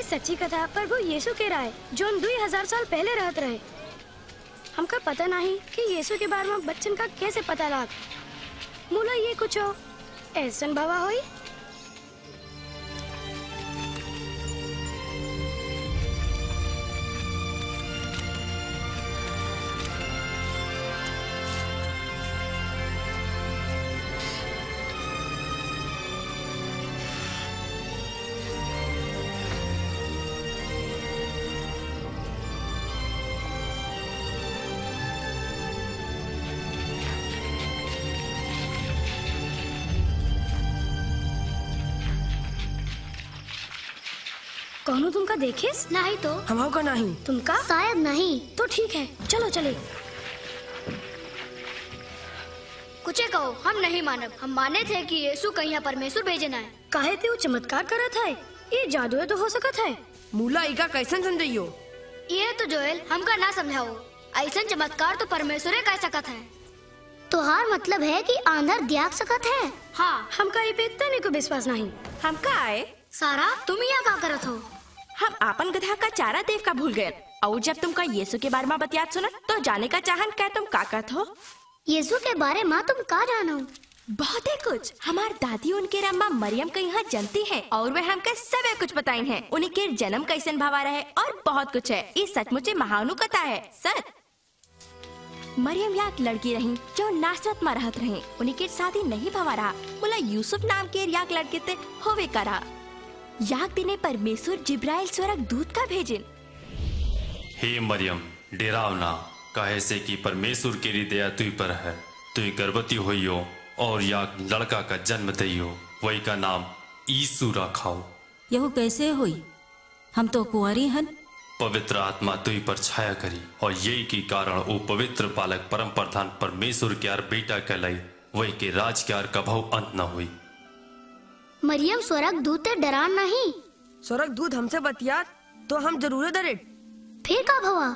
सच्ची कथा प्रभु यीशु के राय जोन 2000 साल पहले रहत रहे। हमका पता नहीं कि यीशु के बारे में बच्चन का कैसे पता लाग। मूला ये कुछ हो ऐसन भवा होई। कौनो तुमका देखिस? नहीं तो हम का नहीं। तुमका? शायद नहीं। तो ठीक है चलो चले। कुछ कहो हम नहीं मानब। हम माने थे कि यीशु कहीं परमेश्वर भेजना है। काहे ते वो चमत्कार करत है? ये जादू तो हो सकत है। मूला इका कैसन समझियो? ये तो जोएल हमका ना समझाओ। ऐसा चमत्कार तो परमेश्वर कह सकत है। तो हार मतलब है कि आंधर देख सकत है। हाँ हमका ये पे तने को विश्वास नहीं। हमका आए सारा तुम यहाँ क्या करत हो? हम आपन गधा का चारा देव का भूल गए और जब तुमका यीशु के बारे में बतियात सुना तो जाने का चाहन क्या तुम का कहत हो? यीशु के बारे में तुम का जानो? बहुत है कुछ। हमार दादी उनके अम्मा मरियम के यहाँ जनती है और वे हमके सब कुछ बताई हैं। उनके जन्म कैसन भावा रहे और बहुत कुछ है। ये सचमुचे महानु कथा है सच। मरियम याक लड़की रही जो नासरत में रहत रहे। उनके शादी नहीं भवा रहा। बोला यूसुफ नाम के याक लड़के ते होवे करा। याक दिने परमेश्वर जिब्राइल स्वर्ग दूत का भेजिन। हे मरियम डेराव ना, काहे से कि परमेश्वर के दया तुई पर है। तुई गर्भवती होइयो और याक लड़का का जन्म दइयो, वही का नाम यीशु रखाओ। यह कैसे हुई? हम तो कुंवारी हन। पवित्र आत्मा तुई पर छाया करी और यही के कारण वो पवित्र बालक परम प्रधान परमेश्वर के यार बेटा कहलाई, वही के राज के यार कभू अंत न हुई। मरियम स्वर्ग दूत डरान नहीं। स्वर्ग दूत हमसे बतियात तो हम जरूर डरे। फिर का भवा?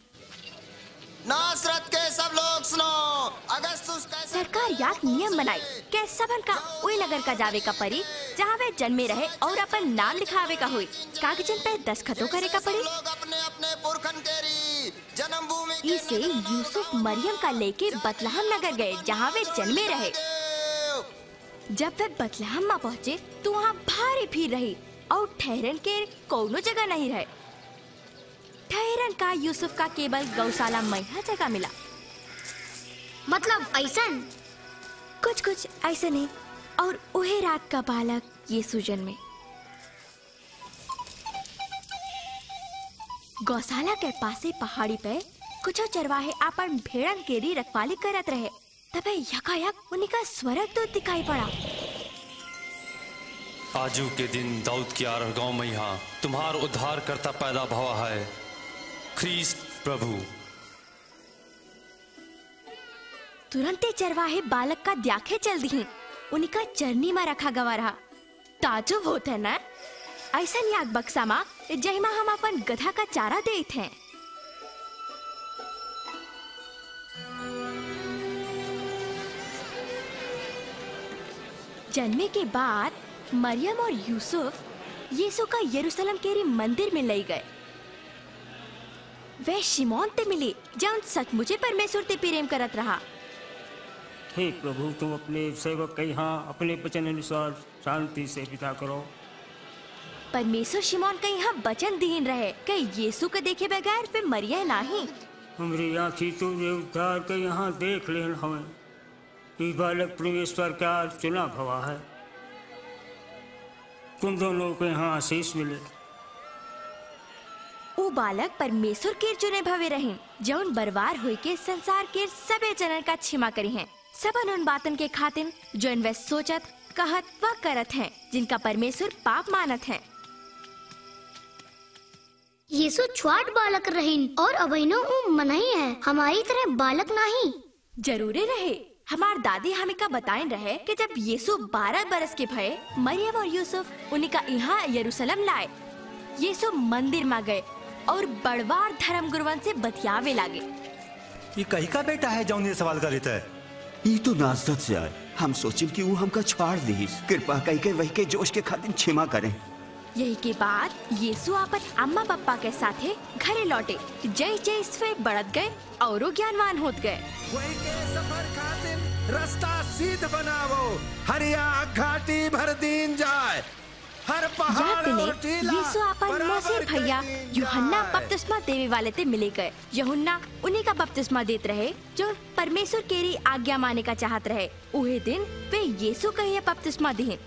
नासरत के सब लोग सुनो। अगस्तुस सरकार याक नियम बनाई के सबन का वही नगर का जावे का परी जहाँ वे जन्मे रहे और अपन नाम लिखावे का हुई। कागजन पे दस्तखतों करे का पड़ी। लोग अपने अपने पुरखन केरी जन्मभूमि इसे यूसुफ मरियम का लेके बतलहम नगर गए जहाँ वे जन्मे रहे। जब वे बतलहम में पहुँचे तो वहाँ भारी भीड़ रही और ठहरन के कोनो जगह नहीं रहे। ठहरन का यूसुफ का केवल गौशाला में जगह मिला। मतलब ऐसन? कुछ ऐसे नहीं। और उहे रात का बालक यीशु जन्मे। गौशाला के पासे पहाड़ी पे कुछ चरवाहे अपन भेड़न केरी रखवाली करत रहे। तबे यकायक उनका स्वर्ग दूत दिखाई पड़ा। आजू के दिन दाऊद के आर गांव में यहाँ तुम्हार उद्धार करता पैदा भवा है, ख्रीस्त प्रभु। तुरंते चरवाहे बालक का द्याखे चल दी। उनका चरनी में रखा गवा रहा। ताजुब होते है ना? ऐसा याक बक्सा मा जहिमा हम अपन गधा का चारा देत हैं। जन्मे के बाद मरियम और यूसुफ यीशु का यरूशलेम के मंदिर में ले गए। वे शिमोन ते मिले जौन सचमुचे परमेश्वर ते प्रेम करत रहा। हे प्रभु तुम अपने सेवक के यहाँ अपने वचन अनुसार शांति से विदा करो। परमेश्वर शिमोन के यहाँ वचन दीन रहे कि यीशु के देखे बगैर वे मरिया नहीं। हमारी आँखी तो ये उद्धार के यहाँ देख लेन हमें। ये बालक परमेश्वर का चुना भवा है। तुम दोनों को यहाँ आशीष मिले। वो बालक परमेश्वर के चुने भवे रहे जौन बरवार हुई के संसार के सबे जनन का क्षमा करी हैं। सबन उन बातन के खातिन जो वे सोचत कहत व करत हैं जिनका परमेश्वर पाप मानत हैं। यीशु छोट बालक रहीन और अबहिनो मनही है, हमारी तरह बालक नहीं। जरूरी रहे। हमार दादी हमें का बताएं रहे कि जब यीशु 12 बरस के भये मरियम और यूसुफ उनका यहाँ यरूशलेम लाए। यीशु मंदिर में गए और बड़वार धर्म गुरुवन से बतियावे लागे। ये कहीं का बेटा है जौन ये सवाल करता है? ये तो नासरत से आए। हम सोचिम कि वो हमका छाड़ दी। कृपा कई के वही के जोश के खातिर क्षमा करें। यही के बाद यीशु अपन अम्मा पापा के साथे घरे लौटे। जय जय स्वे बढ़त गए और ज्ञानवान होत गए। वही के सफर खातिर रास्ता सीध बनावो, हरिया घाटी भर दिन जाए, हर पहाड़ और टीला यीशु अपन मसीह भैया यूहन्ना बपतिस्मा देवे वाले ते मिले गए। यूहन्ना उन्हीं का बपतिस्मा देते रहे जो परमेश्वर केरी आज्ञा माने का चाहत रहे। उहे दिन वे यीशु का ये बपतिस्मा दिए।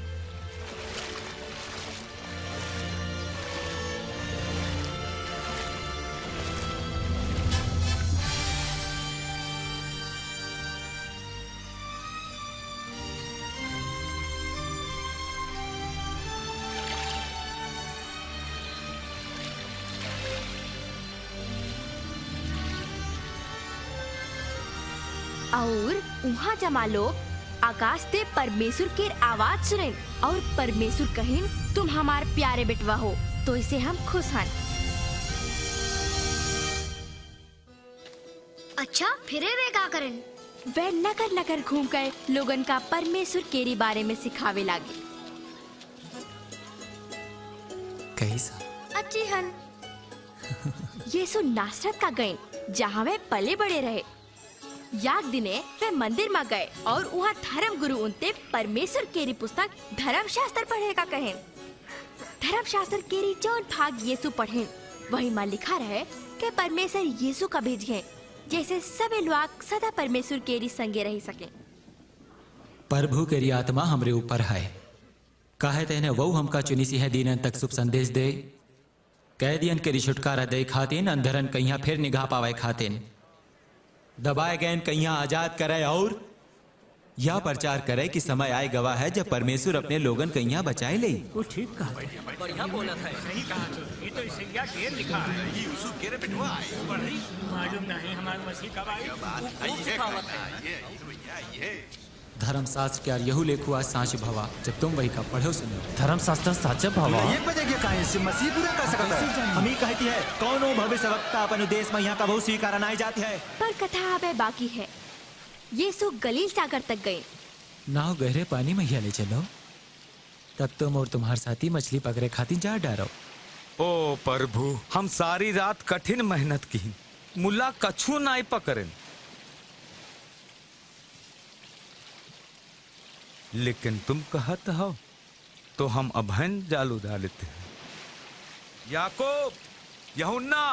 और वहाँ जमा लोग आकाश से परमेश्वर की आवाज सुने और परमेश्वर कहिन तुम हमारे प्यारे बेटवा हो, तो इसे हम खुश हैं। अच्छा फिर वे क्या करें? वे नगर नगर घूम कर लोगन का परमेश्वर केरी बारे में सिखावे लागे। कैसा अच्छी हन। यीशु नासरत का गए जहाँ वे पले बड़े रहे। याक दिने वे मंदिर में गए और वहाँ धर्म गुरु उनते परमेश्वर केरी पुस्तक धर्म शास्त्र पढ़े का कहे। धर्म शास्त्र केरी जौन भाग यीशु पढ़े वही में लिखा रहे कि परमेश्वर यीशु का भेजिए जैसे सभी लोग सदा परमेश्वर केरी संगे रह सके। प्रभु केरी आत्मा हमरे ऊपर है, कहे तेने वो हमका चुनी सी है दीनन तक शुभ संदेश दे, कैदियन केरी छुटकारा दे खातिन, अंधरन कहिया फिर निगाह पावे खातिन, दबाए गए कहिया आजाद करे और यह प्रचार करे कि समय आए गवाह है जब परमेश्वर अपने लोगन कहिया बचाए ले। वो ठीक कहा, बढ़िया बोला था, सही कहा। ये तो इसे क्या ढेर लिखा है, यीशु केरे बिठवा है, मालूम नहीं हमारे मसीह कब आए। धर्म शास्त्र क्या यहू लेखुआ सांच भवा जब तुम वही का पढ़ो सुनो। धर्म शास्त्र साच भवा 1 बजे के काहे से मसीह पूरा कर सकता है। हम ही कहती है कौनो भविष्यवक्ता अपन देश में यहाँ का बहुत स्वीकार नहीं जाती है। पर कथा अब बाकी है। यीशु गलील सागर तक गए। नाव गहरे पानी में ले चलो, तब तुम और तुम्हारे साथी मछली पकड़े खातिर जा डारो। ओ प्रभु, हम सारी रात कठिन मेहनत की, मुल्ला कछू नहीं पकड़े, लेकिन तुम कहत हो तो हम अभन जालू डालते हैं। याकूब, यूहन्ना,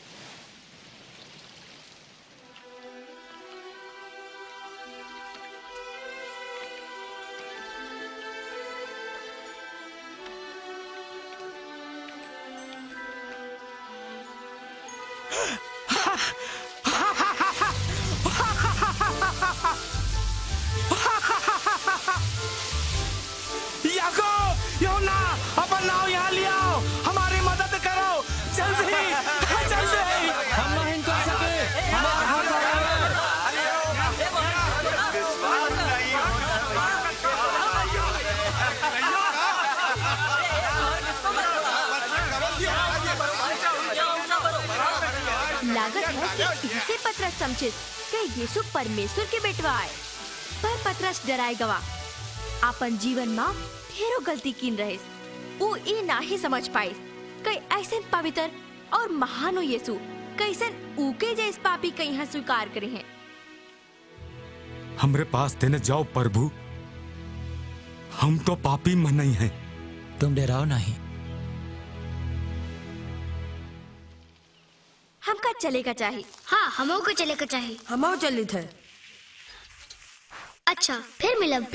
अपन नाव यहाँ ले आओ, हमारी मदद करो, जल्दी जल्दी। हम नहीं कर सके, हमारा हाथ लागत है कि इसे पतरस समझे कि यीशु परमेश्वर के बेटवा आए, पर पतरस डराए गवा। अपन जीवन में ढेरों गलती किन रहे, वो ये ना ही समझ पाए कई ऐसे पवित्र और महान यीशु कैसन ऊके जैस पापी कहीं स्वीकार करे हैं। हमरे पास देने जाओ प्रभु, हम तो पापी में नहीं हैं। तुम डराओ नहीं। हमका चलेगा चाहिए। हाँ, हमों को चलेगा चाहिए। हमो चली थे। अच्छा फिर मिलब।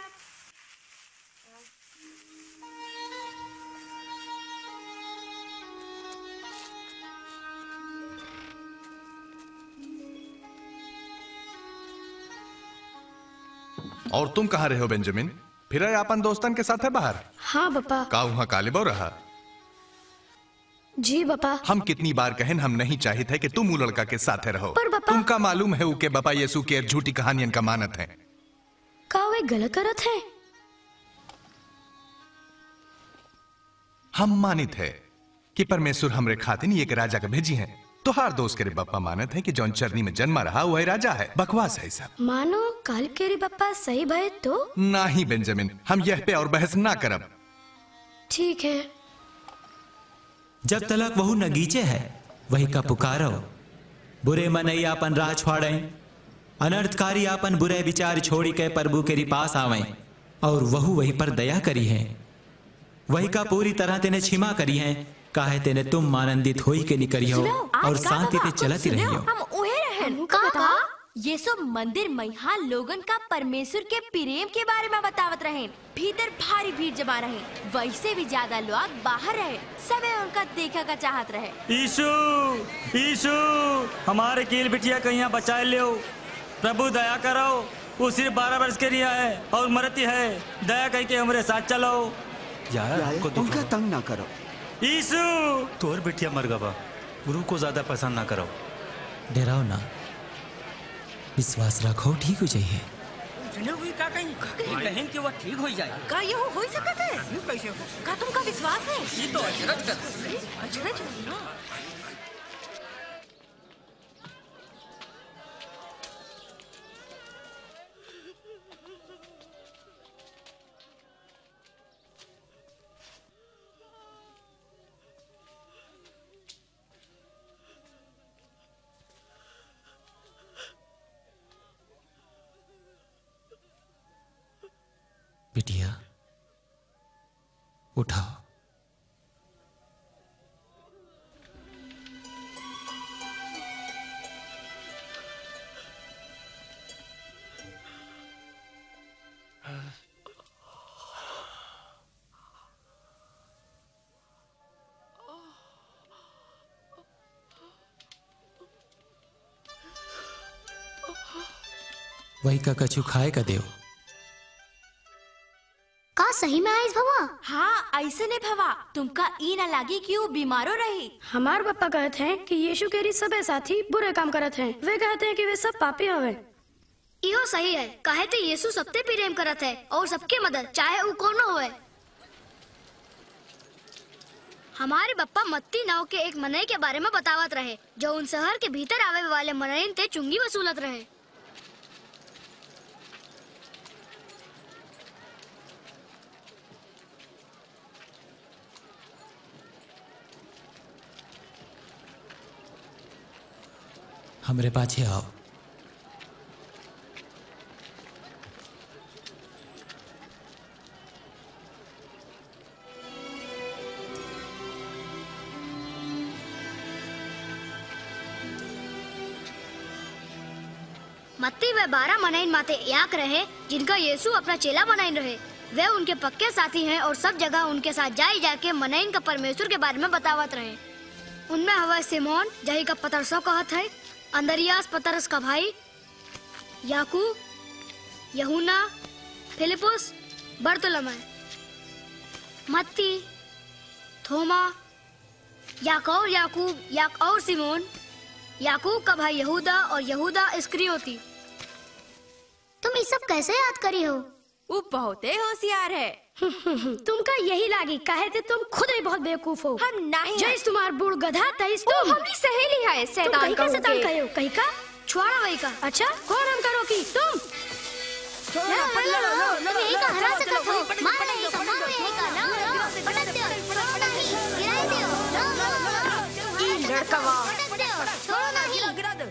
और तुम कहाँ रहे हो बेंजामिन? फिर अपन दोस्तन के साथ है बाहर? हाँ पापा। का वहाँ कालिबो रहा? जी पापा। हम कितनी बार कहें हम नहीं चाहते कि तुम वो लड़का के साथ रहो। पर पापा, तुमका मालूम है के बापा यीशु के झूठी कहानियन का मानत है। का वे गलत करत है? हम मानित है कि परमेश्वर हमरे खातिर एक राजा का भेजी है। तो हर दोस्त के बप्पा मानत है कि जौन चरनी में जन्मा रहा वही राजा है। बकवास है सब। मानो काल केरी बप्पा सही भय तो? नहीं बेंजामिन, हम यह पे और बहस ना करब। ठीक है, जब तलक वहु नगीचे है वही का पुकारो। बुरे मनई आपन राह छुआड़े, अनर्थकारी आपन बुरे विचार छोड़ी के प्रभु के पास आवे, और वहु वही पर दया करी है। वही का पूरी तरह तेने क्षमा करी है, काहे तेने तुम आनंदित होई के निकरी हो और शांति ते चलती रही हो। हम उहे रहन का ये सब मंदिर मैहा लोगन का परमेश्वर के प्रेम के बारे में बतावत रहे। भीतर भारी भीड़ जमा रहे, वैसे भी ज्यादा लोग बाहर रहे, सबे उनका देखा का चाहत रहे। यीशु यीशु हमारे कील बिटिया कहीं बचाए लियो, प्रभु दया करो। वो सिर्फ 12 वर्ष के लिए है और मरती है, दया करके हमारे साथ चलो। यार उनका तंग ना करो। यीशु तोर बिटिया मर गवा, गुरु को ज्यादा पसंद ना करो। डराओ ना, विश्वास रखो, ठीक हो जाइए। का बहन के वो ठीक हो जाए का ये हो सकता है? ये कैसे हो? का तुमका विश्वास है? ये तो अचरज कर अचरज बिटिया उठाओ। वही का कछु खाए का देव। का सही में आइस भवा? हाँ ऐसे ने भवा, तुमका ई न लागी कि वो बीमारो रही। हमार पापा कहते हैं कि यीशु के सबे साथी बुरे काम करत हैं। वे कहते हैं कि वे सब पापी हवे। इहो सही है, काहे ते यीशु सबते प्रेम करत है और सबके मदद चाहे वो कौन होए। हमारे बप्पा मत्ती नाव के एक मनई के बारे में बतावत रहे, जो उन शहर के भीतर आवे वाले मनईन ते चुंगी वसूलत रहे। हमरे पाछे आओ। मत्ती वे 12 मनईन माते याक रहे, जिनका यीशु अपना चेला बनाइन रहे। वे उनके पक्के साथी हैं और सब जगह उनके साथ जाके मनईन का परमेश्वर के बारे में बतावत रहे। उनमें हवा सिमोन जही का पतरसो कहत है, अंदरियास पतरस का भाई, याकूब, यूहन्ना, फिलिपुस, बरतुलमै, मत्ती, थोमा, याकूब, और सिमोन, याकूब का भाई यहूदा और यहूदा इस्करियोती। तुम ये सब कैसे याद करी हो? वो बहुत होशियार है। तुमका यही लागी, काहे थे तुम खुद ही बहुत बेवकूफ हो। हम नहीं जैस तुम्हार बूढ़ गधा तैस तुम। हमनी सहेली है, शैतान का शैतान कहो, कहीं का छुआड़ा वही का। अच्छा कौन हम करो की तुम? तुम यही का हरा सकत हो, मार यही का, मार यही का, ना पटक दो, छोड़ो नहीं, गिराए दो, ई लड़कवा छोड़ो नहीं, गिरा दो।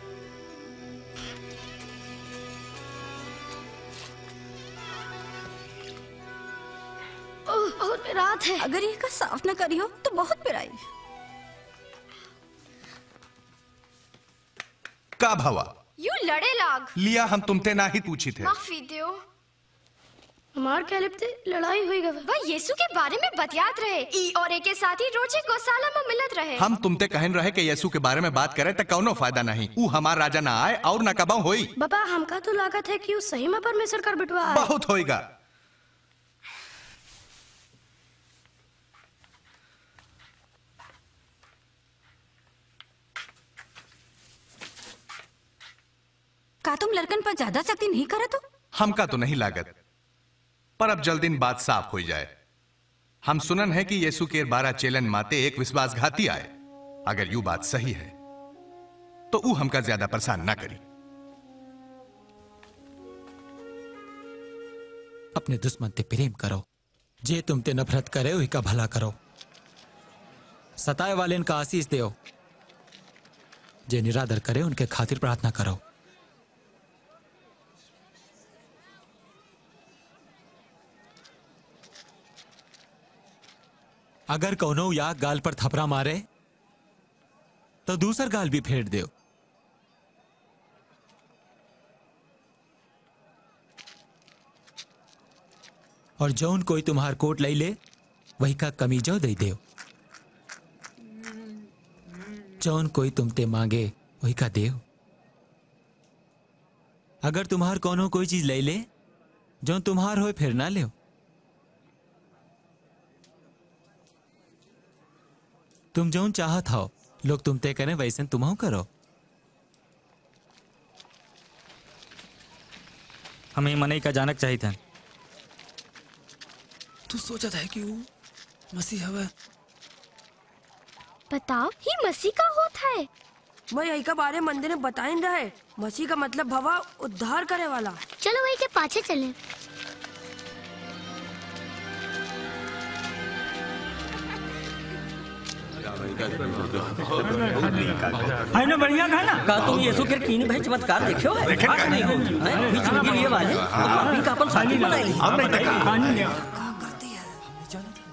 बहुत रात है। अगर ये का साफ न करी हो तो बहुत पिराई। का भावा यू लड़े लाग लिया, हम तुमते ना ही पूछी थे। माफी दियो। हमार क्या लिपते लड़ाई हुई गवा। वह यीशु के बारे में बतियात रहे, ई और एक के साथ ही रोजे गौशाला में मिलत रहे। हम तुमते कहन रहे कि यीशु के बारे में बात करे तो कौनो फायदा नहीं। ऊ हमार राजा ना आए और न कबाऊ होई। बाबा हमका तो लागत है कि वो सही में परमेश्वर कर बिटवा है। बहुत होएगा। का तुम लड़कन पर ज्यादा सख्ती नहीं करे तो? हमका तो नहीं लागत, पर अब जल्द दिन बात साफ हो जाए। हम सुनन है कि यीशु के 12 चेलन माते एक विश्वासघाती आए। अगर यू बात सही है तो ऊ हमका ज्यादा परेशान ना करी। अपने दुश्मन ते प्रेम करो, जे तुम ते नफरत करे वही का भला करो। सताए वाले का आशीष देओ, जे निरादर करे उनके खातिर प्रार्थना करो। अगर कौनो या गाल पर थपरा मारे तो दूसर गाल भी फेर दो। और जौन कोई तुम्हार कोट लई ले वही का कमीजो दे दो। जौन कोई तुमते मांगे वही का देव। अगर तुम्हार कोनो कोई चीज ले ले जौन तुम्हार होए फिर ना ले। तुम जौन चाहत हो लोग तुम ते करें वैसे तुम करो। हमें मनई का जानक चाहिए था। तू सोचा था कि वो मसीह हवे? बताओ ही मसीह का होता है। मैं यही का बारे मंदिर में बताइन रहे। मसीह का मतलब भवा उद्धार करे वाला। चलो वही के पाछे चलें। है ना बढ़िया गाना का तुम यीशु के तीन भाई चमत्कार देखो है खास नहीं हो है बीच में ये वाले अभी का अपन साथी बनाई हम नहीं तक कहानी क्या करती है हमने जाना था।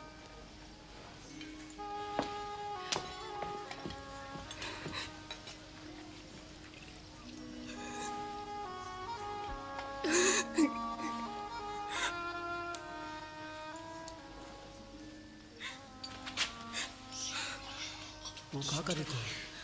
वो क्या करे थे?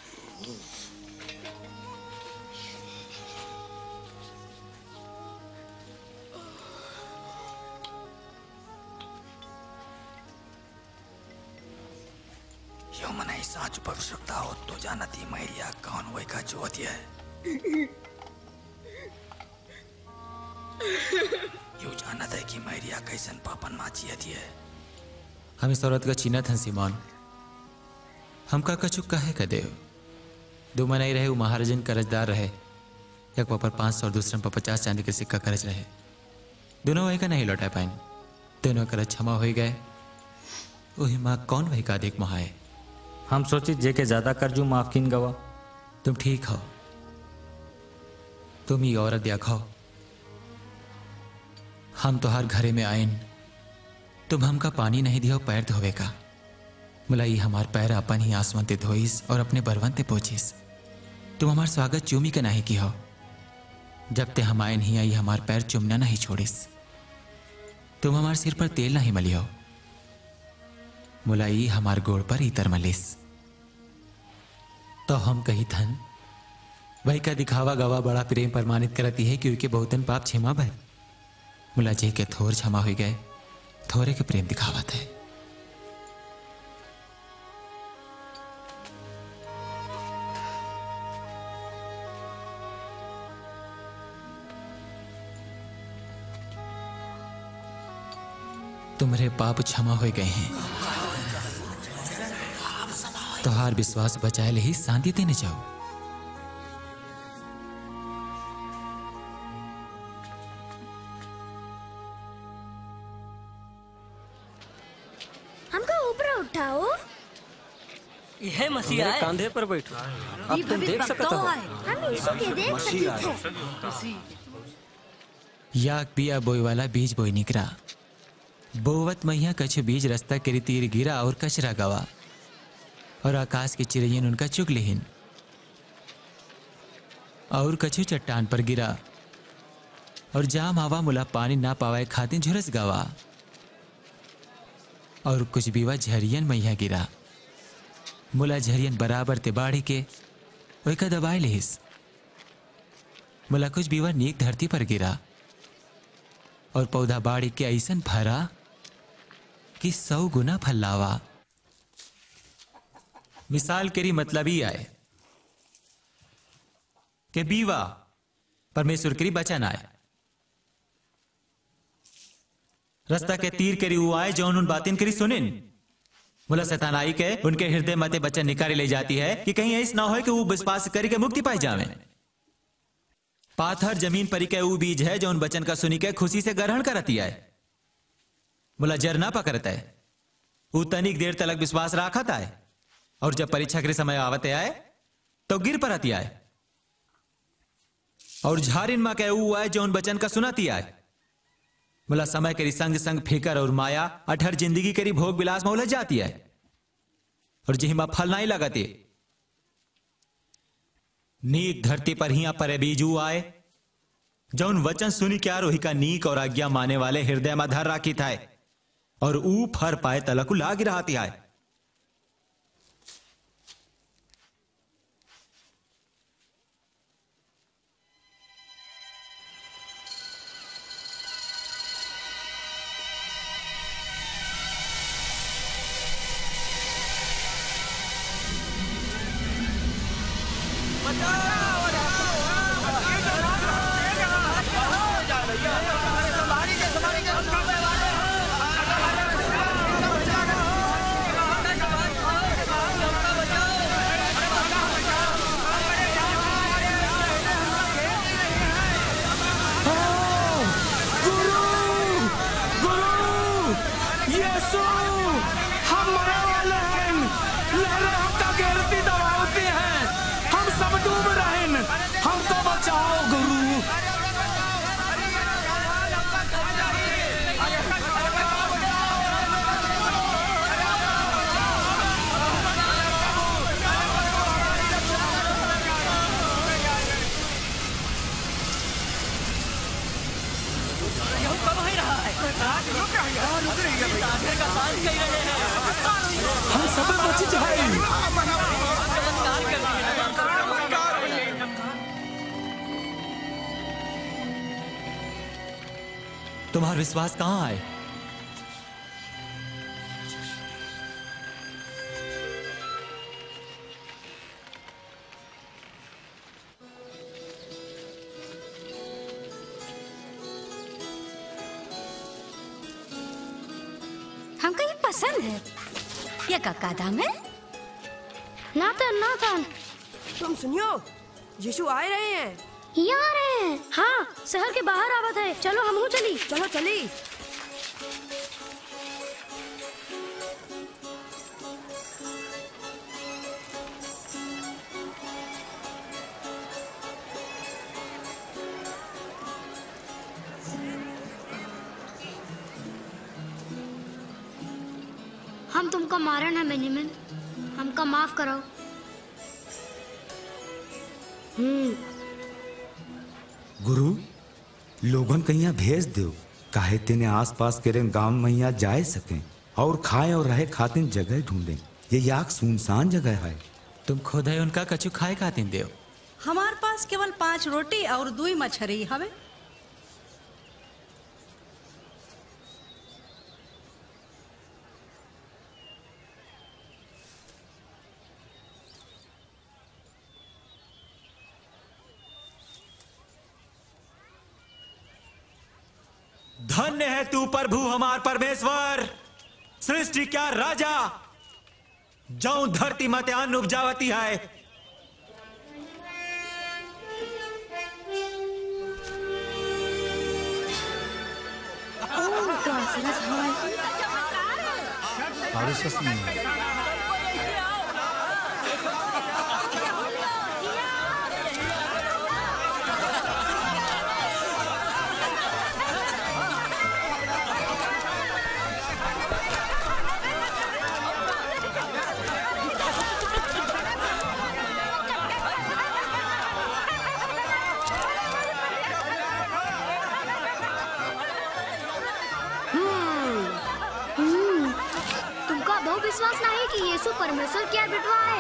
यो मनाई साच पर सकता हो तो जानती मैरिया कौन वही का जोती है। यो जानत है कि मैरिया कैसन पापन माची है। हम इस औरत का चीना था सिमोन। हमका कछु कहे का देव। दो मनाई रहे वो महाराजन कर्जदार रहे। एक पर 500 और दूसरे पर 50 चांदी के सिक्का कर्ज रहे। दोनों वही का नहीं लौटा पाए। दोनों कर्ज क्षमा हो गए। वही माँ कौन वही का अधिक महाए। हम सोचे जे के ज्यादा कर्जू माफ किन गवा। तुम ठीक हो। तुम ही औरत देखो। हम तो हर घरे में आइन। तुम हमका पानी नहीं दियो पैर धोवे का। मुलाई हमार पैर अपन ही आसमान ते धोइस और अपने बरवन ते पोछिस। तुम हमार स्वागत चूमी के नहीं की हो। जब ते हम आए नहीं आई हमार पैर चुमना नहीं छोड़िस। तुम हमार सिर पर तेल नहीं मली हो। मुलाई हमार गोड़ पर इतर मलिस। तो हम कही थन वही का दिखावा गवा बड़ा प्रेम प्रमाणित करती है क्योंकि बहुतन पाप क्षमा भय। मुला जे के थोर क्षमा हो गए थोरे के प्रेम दिखावत है। तुम्हारे पाप क्षमा हो गए हैं। तोहार विश्वास बचाए ले ही शांति देने जाओ। हमको ऊपर उठाओ। यह मसीह आए कंधे पर बैठो। अब तुम देख सकते हो। हम यीशु के देख सकते थे। याक पिया बोई वाला बीज बोई निकरा। बोवत मैया कछु बीज रास्ता के तीर गिरा और कचरा गवा और आकाश की चिड़ियन उनका चुग लेहिन। और कछु चट्टान पर गिरा और जाम हवा मुला पानी ना पावे खातिर झुरस गवा। और कुछ बीवा झरियन मैया गिरा। मुला झरियन बराबर ते बाढ़ी के वही का दबाए लेहिस। मुला कुछ बीवा नीक धरती पर गिरा और पौधा बाड़ी के ऐसन भरा कि 100 गुना फल लावा। मिसाल केरी मतलब ही आए कि बीवा परमेश्वर करी बचन आए। रास्ता के तीर करी वो आए जौन उन बातिन करी सुनिन। मुला शैतान आई के उनके हृदय मते बचन निकाली ले जाती है कि कहीं ऐसा ना हो कि वो विश्वास करी के मुक्ति पाई जावे। पाथर जमीन परी के वो बीज है जो उन बचन का सुनी के खुशी से ग्रहण करती है। मुला जर ना पकड़ता है वो तनिक देर तलक विश्वास राखत आए और जब परीक्षा के समय आवते आए तो गिर परती आए और झारिन माँ कह आए जो उन बचन का सुनाती आए। बोला समय करी संग संग फिकर और माया अठर जिंदगी करी भोग विलास में उलझ जाती है और जिहिमा फल नहीं लगाती। नीक धरती पर ही पर बीजू आए जौन वचन सुनी क्या रोही का नीक और आज्ञा माने वाले हृदय में धर राखी था और ऊ फर पाए तलक लाग रहाती आए। तुम्हारा विश्वास कहां आए? हमको ये पसंद है। ये का दाम है? नाथन तुम सुनियो, यीशु आ रहे हैं। यहाँ आ रहे हैं। हाँ, शहर के बाहर आवत है। चलो हम चली। चलो चली। हम तुमको मारन है बेंजामिन, हमका माफ करो। गुरु, लोगन कहीं भेज दो काहे तेने आसपास के गांव में यहाँ जाए सकें और खाए और रहे खातिर जगह ढूंढें। ये याक सुनसान जगह है। तुम खुद है उनका कछु खाए खातिर देव। हमार पास केवल 5 रोटी और 2 मछली हवे। धन्य है तू प्रभु हमार परमेश्वर, सृष्टि क्या राजा, जौं धरती मत अन्न उपजावती है। विश्वास नहीं कि यीशु परमेश्वर क्या बिटवा है।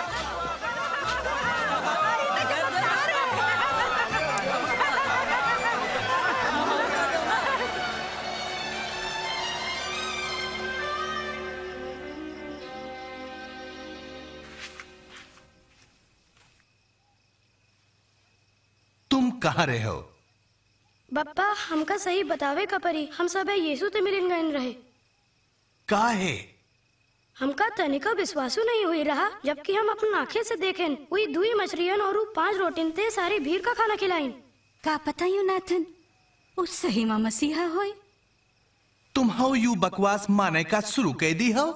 तुम कहाँ रहे हो? बप्पा हमका सही बतावे का परी, हम सब यीशु ते मिलन गए रहे। काहे? हमका तनिका विश्वासु नहीं हुई रहा, जबकि हम अपन आंखें से देखें वही 2 मछलियन और 5 रोटिन ते सारी भीड़ का खाना खिलाइन। का पता यूनाथन उस सही मां मसीहा होए। तुम हो यू बकवास माने का शुरू कह दी हो?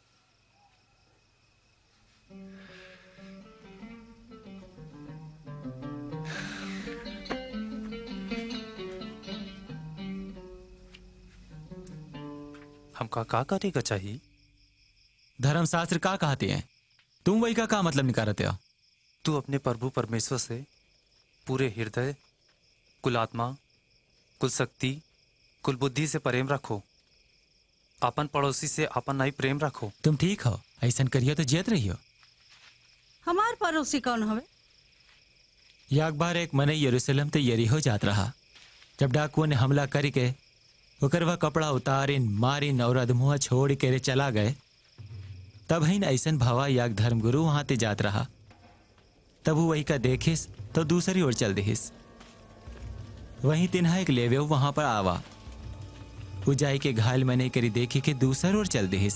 हमका का करेगा चाहिए? धर्मशास्त्र का कहते हैं, तुम वही का मतलब निकालते हो? तू अपने प्रभु परमेश्वर से पूरे हृदय, कुल आत्मा, कुल शक्ति, कुल बुद्धि से प्रेम रखो। अपन पड़ोसी से अपन नहीं प्रेम रखो। तुम ठीक हो, ऐसा करियो तो जियत रहियो। हमार पड़ोसी कौन हवे? एक बार एक मने यरूशलेम ते यरीहो जात रहा। जब डाकुओं ने हमला करके ओकर वह कपड़ा उतारिन मारिन और अधमुआ छोड़ के चला गए, तब ही ऐसन भावा याक धर्मगुरु वहां ते जात रहा। तब वो वही का देखिस तो दूसरी ओर चल दिहिस। वहीं तिन्हा एक लेवे वहां पर आवा। उजाई के घायल मने करी देखी के दूसर ओर चल दिहिस।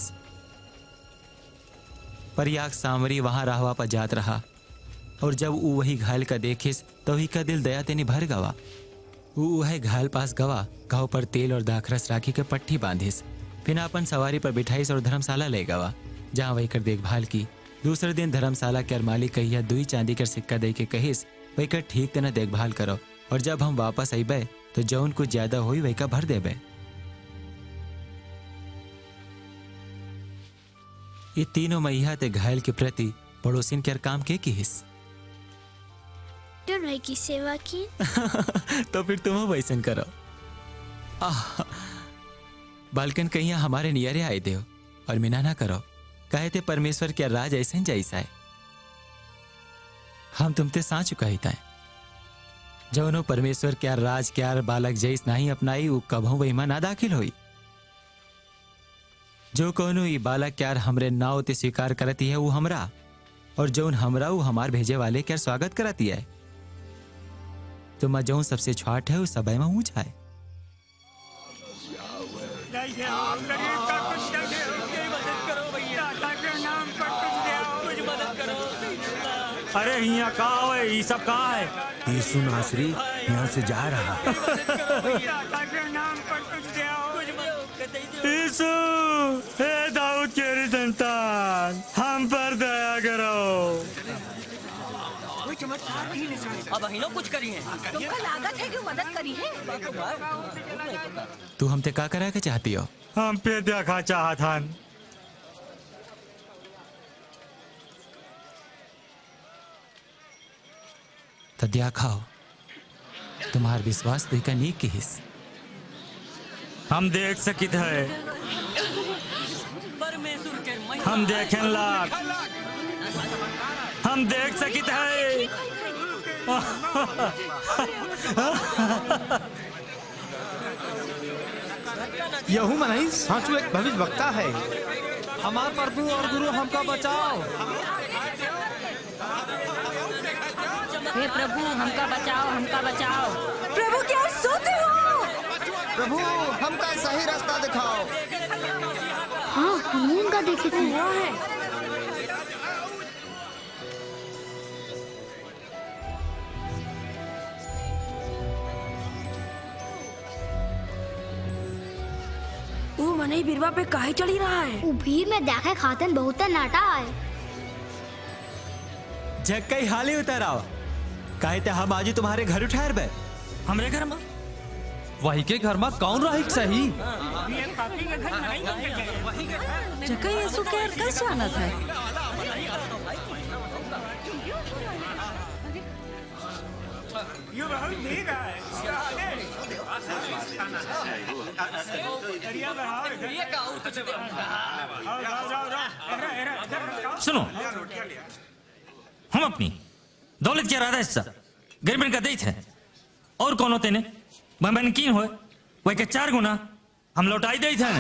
पर याक सामरी वहां रहवा पर जात रहा, और जब वो वही घायल का देखिस तो ही का दिल दया तेनी भर गवा। वो वह घायल पास गवा, गाँव पर तेल और दाखरस राखी के पट्टी बांधिस, फिर अपन सवारी पर बिठाईस और धर्मशाला ले गवा, जहाँ वही कर देखभाल की। दूसरे दिन धर्मशाला के मालिक कहिया 2 चांदी का सिक्का दे के कहिस वही कर ठीक तना देखभाल करो, और जब हम वापस अबे तो जौन कुछ ज्यादा हुई वही का भर देबे। ये तीनों मैया ते घायल के प्रति पड़ोसिन के काम के हिस की सेवा की। तो फिर तुम वैसन करो। बालकन कहीं हमारे नियरे आए दे और मिना ना करो, कहे थे परमेश्वर क्या राज ऐसे जैसा है। हम तुमते साँच चुका ही था, जौनो परमेश्वर क्या राज क्या बालक जैस नहीं अपनाई वो कभों वही ना दाखिल हुई। जो कोनो ये बालक क्या हमरे नाव ते स्वीकार करती है वो हमरा, और जौन हमरा वो हमार भेजे वाले क्या स्वागत करती है। तो मैं जौन सबसे छाट है वो सब में ऊंच है। अरे यहाँ कहाँ है? ये सब कहाँ है? यीशु नासरी यहाँ से जा रहा। यीशु, हे दाऊद के संतान, हम पर दया करो। अब ही कुछ करी है। तुमको लागत है कि मदद करी है। तू हमते का करा के चाहती हो? हम पे देखा चाहत हन। तो दिया खाओ, तुम्हार विश्वास तो का नीक की हिस। हम देख सकित है, हम देखें लाख, हम देख सकित है। यहू मनाई साचू एक भविष्य वक्ता है। हमार प्रभु और गुरु हमका बचाओ। हे प्रभु हमका बचाओ, हमका बचाओ। प्रभु क्या सोते हो? प्रभु हमका सही रास्ता दिखाओ। हाँ, हम उनका देखे थे। वहाँ है। वो मनई बिरवा पे काहे चढ़ी रहा है? वो भीड़ में देखे खातन बहुत नाटा है। जग कई हाली उतर आओ, काहे ते हम आज तुम्हारे घर ठहर बे। हमरे घर में वही के घर में कौन रही सही? जगह यीशु के कैसे आना था? सुनो, हम अपनी दौलत के इरादा हिस्सा गरीबन का देते हैं, और कौन होते ने बनकीन हो वही के 4 गुना हम लौटाई दे थे।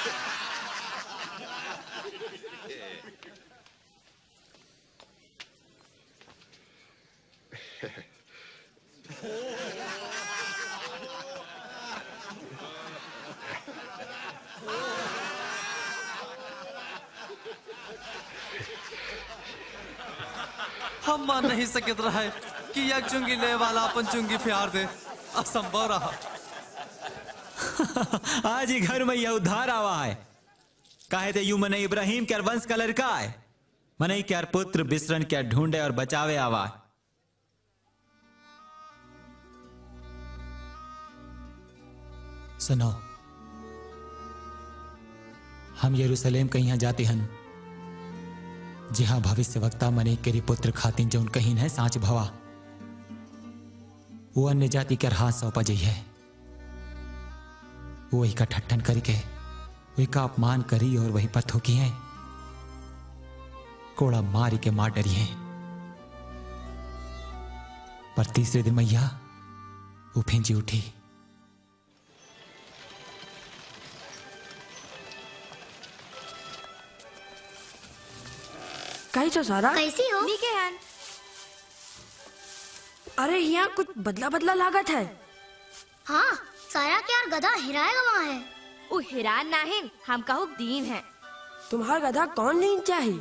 हम मान नहीं सकत रहे कि यह चुंगी ले वाला अपन चुंगी प्यार दे। असंभव रहा। आज ही घर में यह उद्धार आवा है। काहे थे यू मने इब्राहिम के वंश का लड़का है। मने क्या पुत्र बिसरन क्या ढूंढे और बचावे आवा। सुनो, हम यरूशलेम कहीं जाते हैं जहां भविष्य वक्ता मने के पुत्र खातिन जो कहीं है सांच भवा वो अन्य जाति के हाथ सौंपा जाइ है। वही का ठट्ठन करके वही का अपमान करी और वही पर थोकी है कोड़ा मारी के मार डरी है। पर तीसरे दिन मैया वो फिंजी उठी। कैसे सारा? कैसी हो? अरे यहाँ कुछ बदला बदला लागत है। हाँ, सारा क्या गधा हिराएगा वहाँ है। वो हिरान नाहिन, हम कहू दीन है। तुम्हारा गधा कौन लीन चाहिए?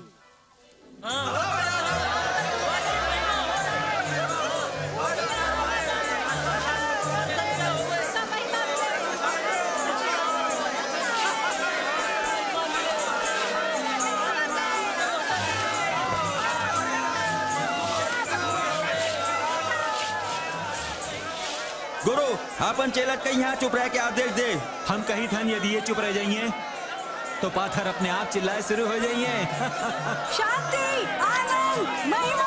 गुरु अपन चेला कहीं यहाँ चुप रह के आदेश दे। हम कहीं थन यदि ये चुप रह जाइए तो पाथर अपने आप चिल्लाए शुरू हो जाइए। शांति, आनंद, महिमा।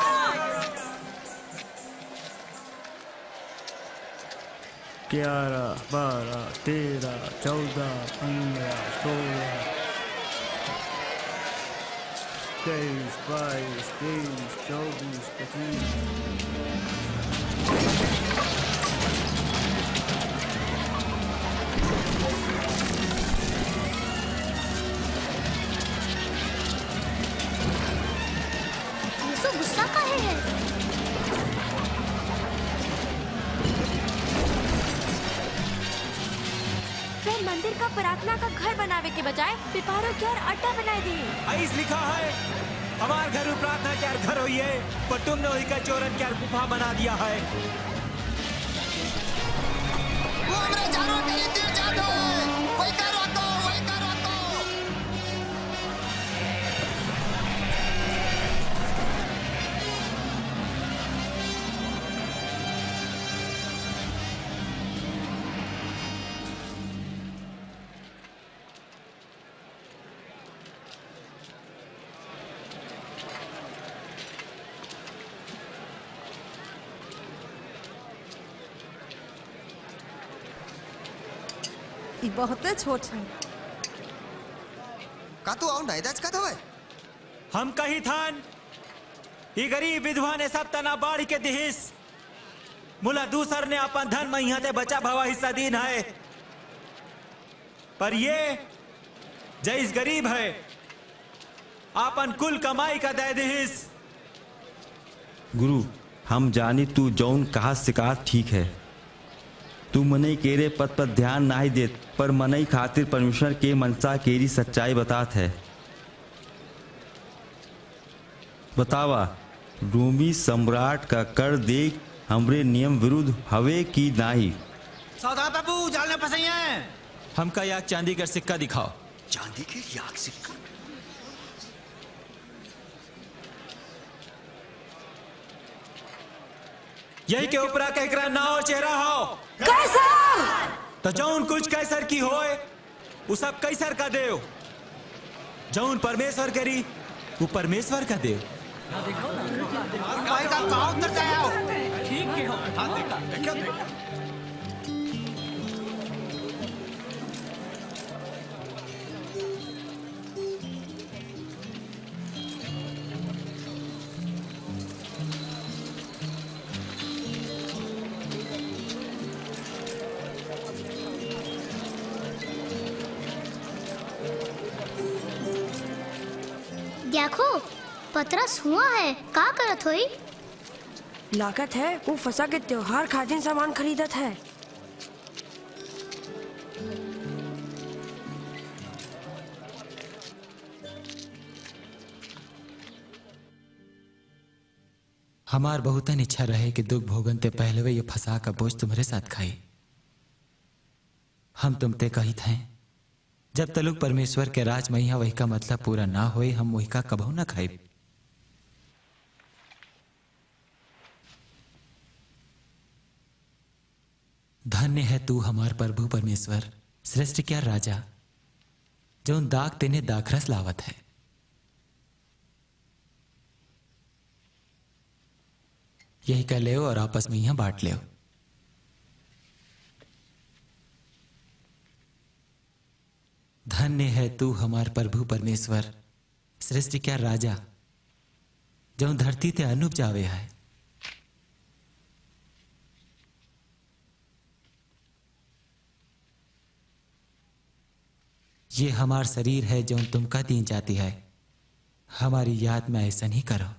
11, 12, 13, 14, 15, 16, 23, 22, 23, 24, 25। गुस्सा काहे है? वे मंदिर का प्रार्थना का घर बनावे के बजाय पिपारों के और अड्डा बनाए दिए। ऐस लिखा है हमार घर में प्रार्थना क्या घर हुई है पर तुमने वही का चोरन क्या गुफा बना दिया है। वो हमरे चारों कहीं तीर जादू वही का रोको, वही का रोको। बहुते छोट है। का तू आउ नहीं दच का तो है? हम कहीं थान ये गरीब विधवा ने सब तना बाढ़ के दिहिस मुला दूसर ने अपन धन में यहाँ ते बचा भवा हिस्सा दीन है पर ये जैस गरीब है अपन कुल कमाई का दे दिहिस। गुरु हम जानी तू जौन कहा शिकार ठीक है। तू मनई केरे पद पर ध्यान नहीं देत पर मनई खातिर परमेश्वर के मनसा केरी सच्चाई बतात है। बतावा रोमी सम्राट का कर देख हमरे नियम विरुद्ध हवे की नाही। सौदा बाबू जालने फंसे हैं। हमका याक चांदी का सिक्का दिखाओ। चांदी के याक सिक्का? यही के ऊपरा कहकरा ना और चेहरा हो कैसर। तो जौन कुछ कैसर की होए वो सब कैसर का देव। जौन परमेश्वर करी वो परमेश्वर का देव। भाई का कहाँ उतर गया हो? ठीक के हो। हाँ देखो देखो। देखो पतरस हुआ है का करत होई? लागत है वो फसा के त्योहार खातिर सामान खरीदत है। हमार बहुतन इच्छा रहे कि दुख भोगन ते पहले वे ये फंसा का बोझ तुम्हारे साथ खाई हम तुमते कहित हैं जब तलुक परमेश्वर के राज मैया वही का मतलब पूरा ना होए हम वही का कबहू ना खाए। धन्य है तू हमार प्रभु परमेश्वर श्रेष्ठ क्या राजा जो दाग तेने दाखरस लावत है। यही कह ले और आपस में यहां बांट ले। धन्य है तू हमार प्रभु परमेश्वर श्रेष्ठ क्या राजा जो धरती ते अनुप जावे है। ये हमार शरीर है जो तुमका दी जाती है, हमारी याद में ऐसा नहीं करो।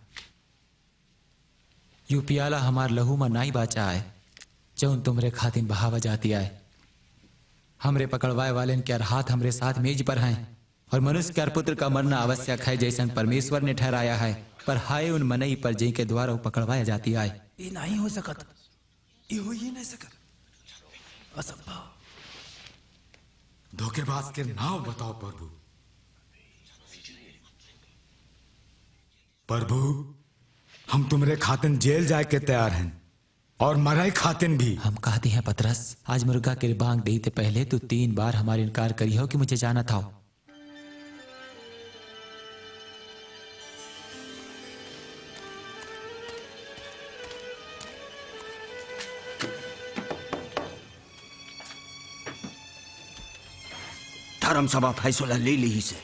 यू पियाला हमार लहू में नाई बाचा है जो तुमरे खातिन बहावा जाती है। हमरे पकड़वाए वाले के हाथ हमरे साथ मेज पर हैं और मनुष्य के पुत्र का मरना आवश्यक है जैसन परमेश्वर ने ठहराया है। पर हाय उन मनई पर जिनके द्वारा वो पकड़वाया जाती है। ये नहीं हो सकत, ये हो ही नहीं सकत, असंभव। धोखेबाज के नाम बताओ प्रभु। प्रभु हम तुमरे खातिन जेल जाए के तैयार हैं और मराई खातिन भी। हम कहते हैं पतरस आज मुर्गा के बांग देते पहले तो 3 बार हमारे इनकार करी हो कि मुझे जाना था। धर्म सभा फैसला ले ली से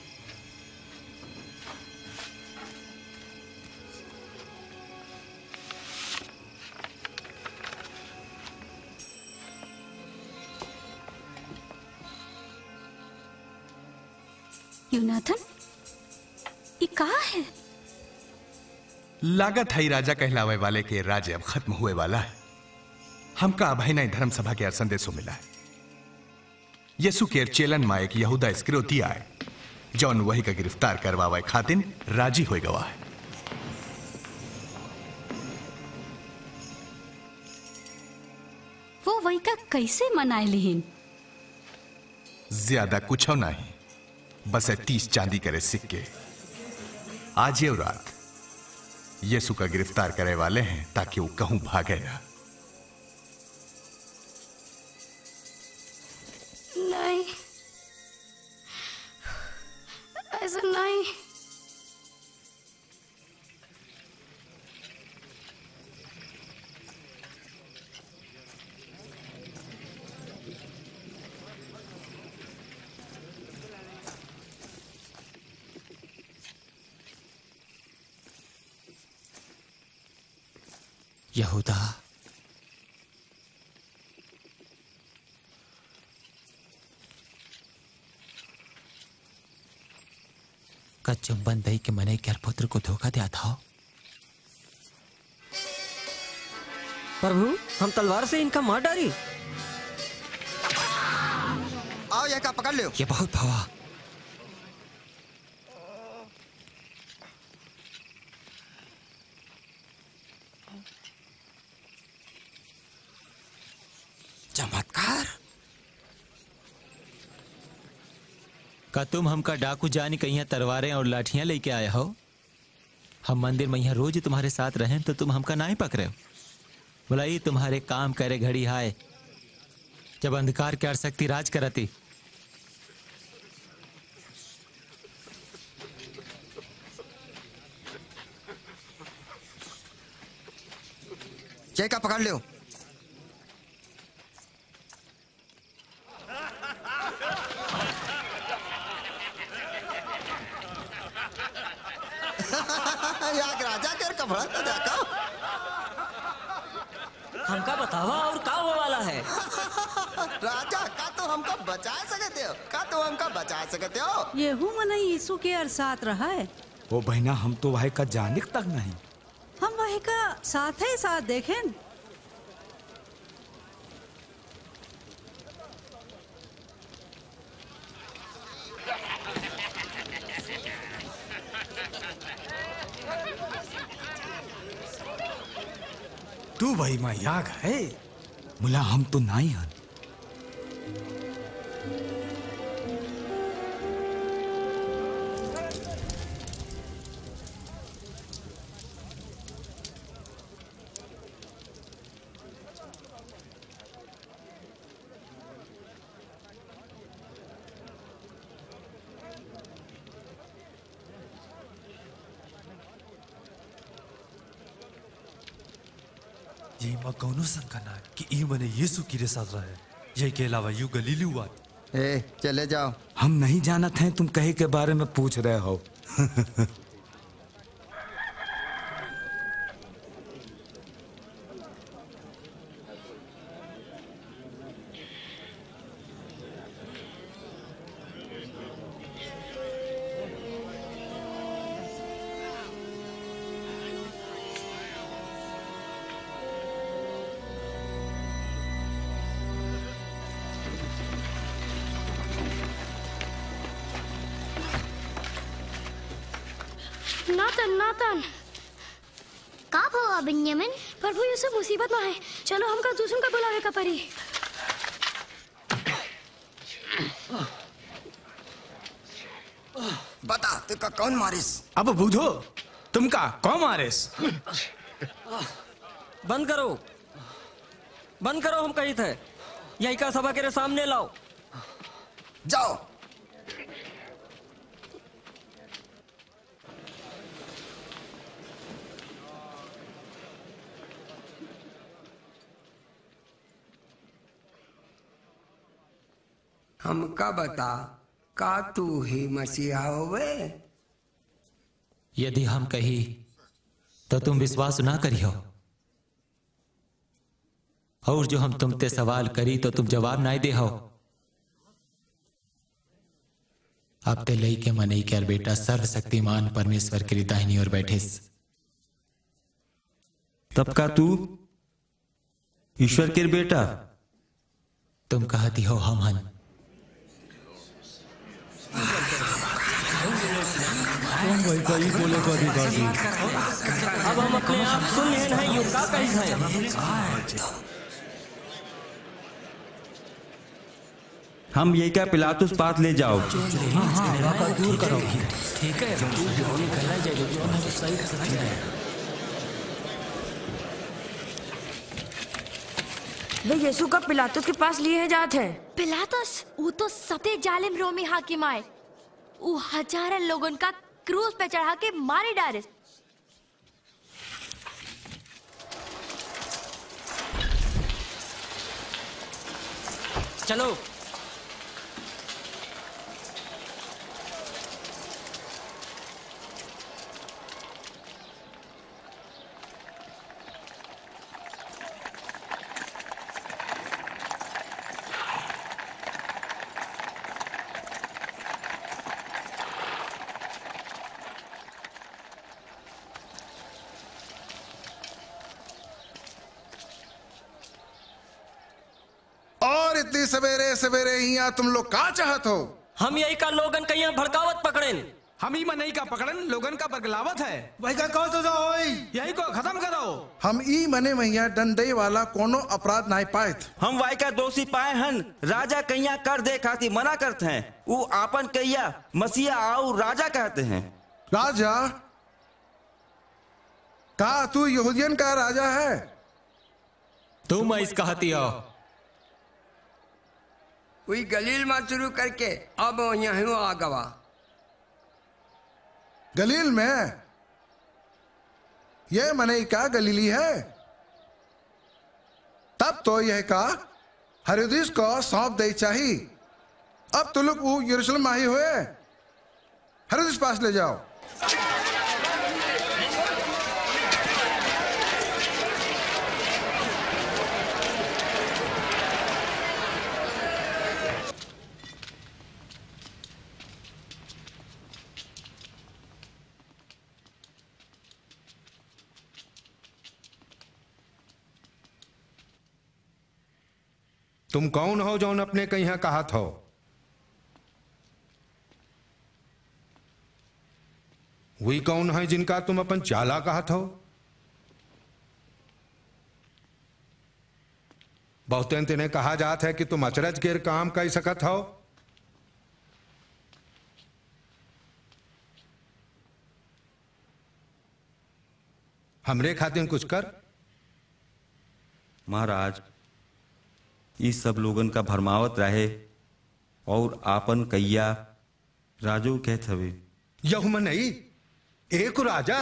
यूनाथन ये कहा है? लागत है राजा कहलावे वाले के राज्य अब खत्म हुए वाला है। हमका अभय नई धर्म सभा के संदेशो मिला है। यसु के चेलन माए की यहूदा इस्करियोती आए जौन वही का गिरफ्तार करवावे खातिन राजी हो गवा है। वो वही का कैसे मनाए लिहिन? ज्यादा कुछ नहीं, बस 30 चांदी करे सिक्के आज ये रात यीशु का गिरफ्तार करे वाले हैं ताकि वो कहूं भागे ना। नहीं, ऐसा नहीं। यहूदा का चुंबन दई के मने क्या पुत्र को धोखा दिया था। प्रभु हम तलवार से इनका मार डाली। आओ यह का पकड़ लो। ये बहुत भवा। चमत्कार का तुम हमका डाकू जानी कहीं तलवारें और लाठियां लेके आए हो। हम मंदिर में यहाँ रोज तुम्हारे साथ रहें तो तुम हमका ना ही पकड़े हो। बोला ये तुम्हारे काम करे घड़ी हाय जब अंधकार की शक्ति राज करती। जय का पकड़ लो। राजा के कपड़ा तो देखो। हमका बतावा और का हो वाला है। राजा का तो हमको बचा सकते हो, का तो हमको बचा सकते हो। ये हूँ मना यीशु के और साथ रहा है। वो बहना हम तो वही का जानिक तक नहीं। हम वही का साथ ही साथ देखें। तू वही माँ याग है। मुला हम तो नहीं हन। यही मां कौनो शंका ना कि ई मने यीशु की रे साथ रहे। यही के अलावा यू गलीली हुआ। चले जाओ। हम नहीं जानत हैं तुम कहे के बारे में पूछ रहे हो। नातन नातन का हुआ बेंजामिन? प्रभु यीशु मुसीबत में है। चलो हमका दूसरों का बुलावे का परी। बता तुका कौन मारिस? अब बूढ़ो तुमका कौन मारिस? बंद करो, बंद करो, हम कही थे यही का सभा के सामने लाओ। जाओ। हमका बता का तू ही मसीहा होवे? यदि हम कही तो तुम विश्वास ना करियो, और जो हम तुमते सवाल करी तो तुम जवाब ना दे हो। अब ते लई के मनई कर बेटा सर्वशक्तिमान परमेश्वर की दाहिनी ओर बैठे। तब का तू ईश्वर के बेटा? तुम कहती हो हम हन। अब हम अपने आप सुन लेना है, युग का कही है। हम यही का पिलातुस पास ले जाओ। दूर करो। ठीक है, वे यीशु का पिलातुस के पास लिए जाते हैं। पिलातुस वो तो सबसे जालिम रोमी हाकिम आए। वो हजारों लोगों का क्रूस पे चढ़ा के मारे डाले। चलो इतनी सवेरे सवेरे यहाँ तुम लोग का चाहत हो? हम यही का लोगन कहीं भड़कावत पकड़ेन। हम ही मनई का पकड़न लोगन का बगलावत है। वही का कहो तो होई यही को खत्म करो। हम ई मने मैया डंडे वाला कोनो अपराध नहीं पाए। हम वाई का दोषी पाए हन। राजा कहिया कर दे खाती मना करते हैं। वो आपन कहिया मसीहा आओ राजा कहते हैं। राजा? का तू यहूदियन का राजा है? तुम इस कहती हो। वही गलील में शुरू करके अब यहाँ आ गवा। गलील में? ये मने का गलीली है? तब तो यह का हेरोदेस को सौंप दे चाहिए। अब तो लोग वो यरूशलेम आई हुए, हेरोदेस पास ले जाओ। तुम कौन हो जौन अपने कहीं कहा हो? वही कौन है जिनका तुम अपन चाला कहा हो? बहुतेन तिन्हें कहा जात है कि तुम अचरज गिर काम कर सकत हो। हमरे खातिर कुछ कर। महाराज, इस सब लोगन का भरमावत रहे और आपन कैया राजो कहत हवे। यहू में नहीं एक राजा।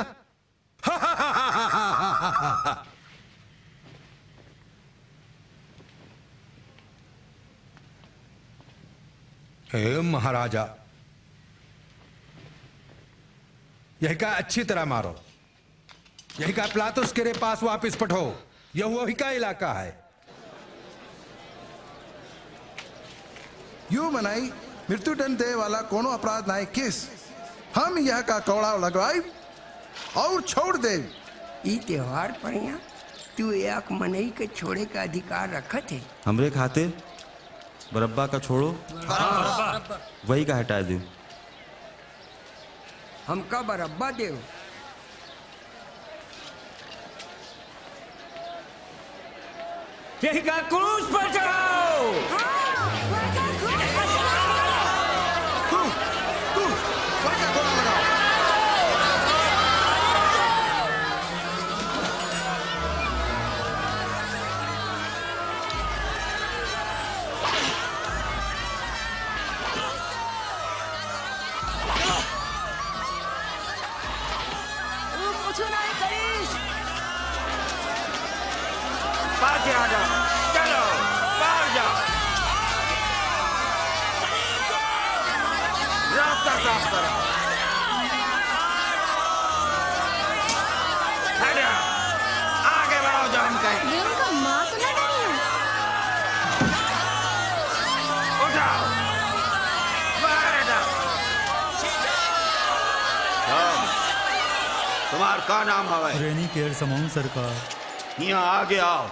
हे महाराजा, यही का अच्छी तरह मारो। यही का प्लातुस के पास वापिस पठो। यह वही का इलाका है। यू मनाई मृत्युदंड दे वाला कोनो अपराध नहीं किस। हम यह का कौड़ा लगवाई और छोड़ दे। ई त्योहार पर यहाँ तू एक मनई के छोड़े का अधिकार रखत है। हमरे खातिर बरब्बा का छोड़ो। वही का हटा दो। हमका बरब्बा दे। यही का क्रूस पर चढ़ाओ। तुम्हारा का नाम हवा? रेनी केर समूह सरकार। यहाँ आगे आओ।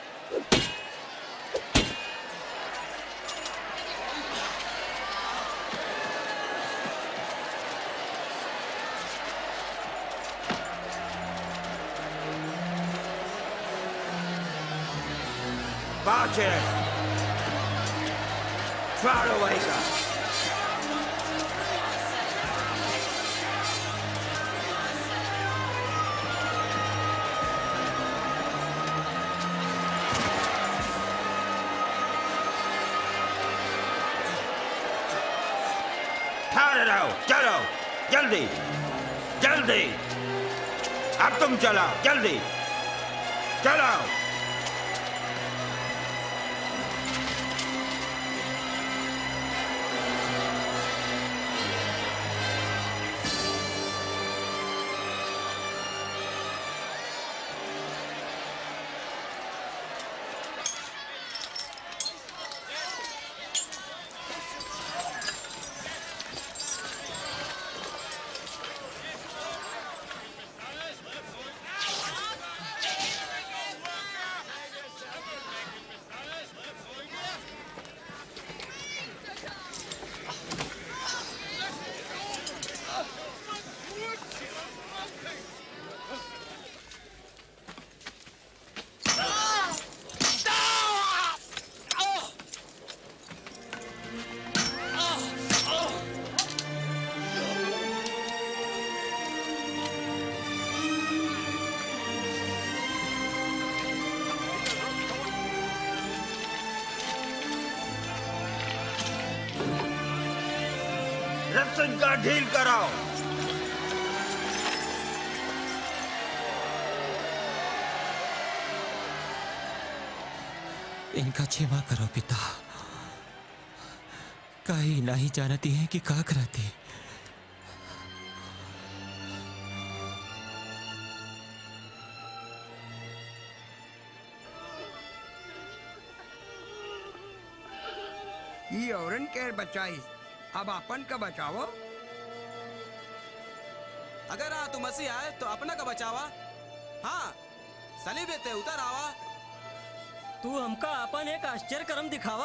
पाछे फाड़ो भाई का। चलो जल्दी जल्दी। अब तुम चलाओ जल्दी चलाओ। रस्सन का ढील कराओ। इनका क्षमा करो पिता। कहीं नहीं जानती है कि क्या कराती। ये औरन के बचाई, अब अपन का बचावो। अगर तू मसीह आए तो अपना का बचावा। हाँ सलीबे ते उतर आवा। तू हमका अपन एक आश्चर्य कर्म दिखावा।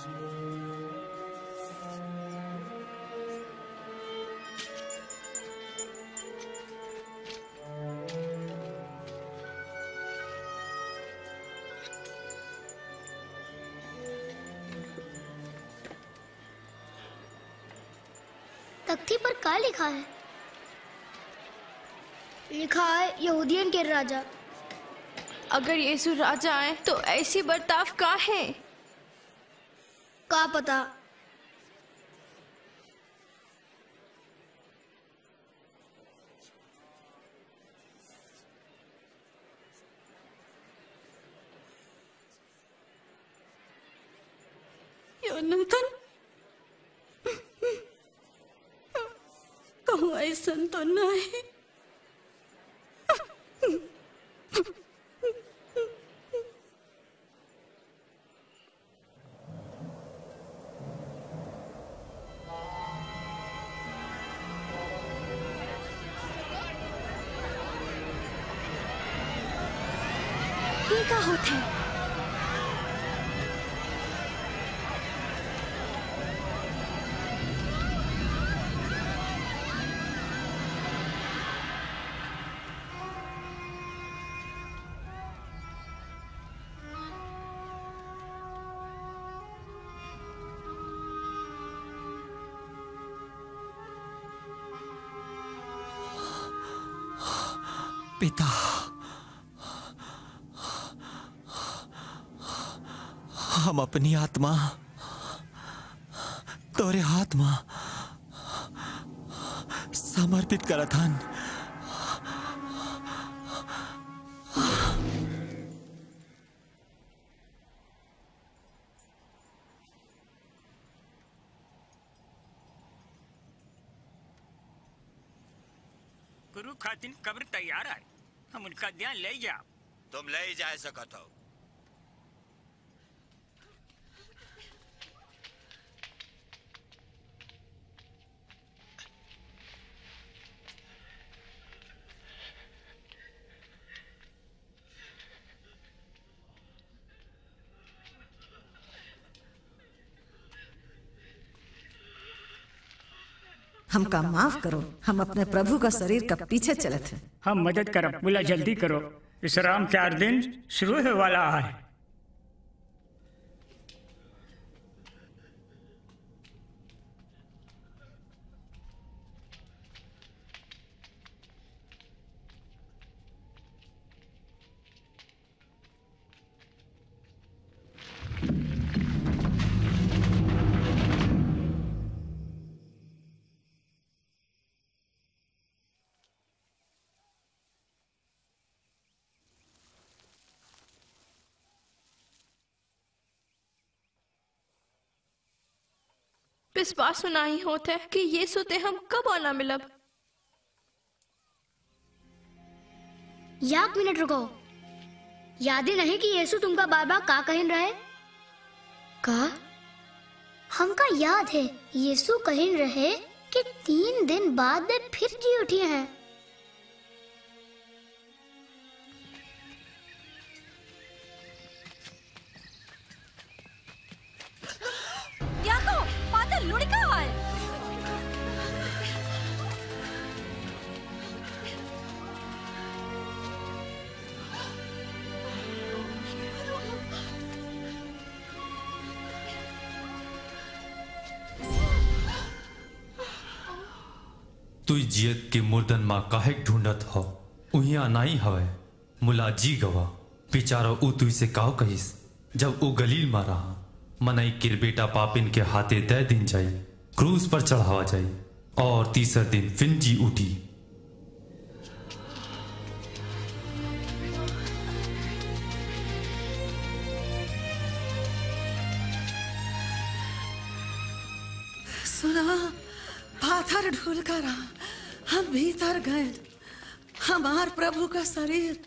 तख्ती पर क्या लिखा है? लिखा है यहूदियन के राजा। अगर यीशु राजा आए तो ऐसी बर्ताव का है? का पता। योनाथन, कहूँ ऐसा तो नहीं। ये का होता है? पिता, हम अपनी आत्मा तोरे हाथ में समर्पित करत हन। गुरु खातिन कब्र तैयार है, हम उनका ध्यान ले जाओ। तुम ले जा सकत हो। हमका माफ करो, हम अपने प्रभु का शरीर का पीछे चलत हैं। हम मदद करब, बोला जल्दी करो, विश्राम 4 दिन शुरू होने वाला है। विश्वास नहीं होता है कि ये सोते हम कब आना मिलब। 1 मिनट रुको, याद ही नहीं कि यीशु तुमका बार बार का कहिन रहे? का? हमका याद है यीशु कहिन रहे कि 3 दिन बाद वे फिर जी उठी हैं। लुढ़का है। तू जियत के मुर्दन माँ काहे ढूंढत हो? उहिया नाई हवे, मुला जी गवा बेचारा ऊ तुई से काव कहिस जब ऊ गलील में रहा। मनई किर बेटा पापिन के हाथे दे दिन जाई, क्रूस पर चढ़ावा जाई और तीसर दिन फिर जी उठी। सुना, पाथर ढूल कर हम भीतर गए, हमार प्रभु का शरीर